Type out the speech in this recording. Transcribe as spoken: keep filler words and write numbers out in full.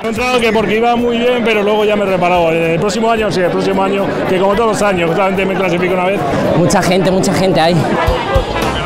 He entrado que porque iba muy bien, pero luego ya me he reparado. El próximo año, sí, el próximo año, que como todos los años, justamente me clasifico una vez. Mucha gente, mucha gente hay.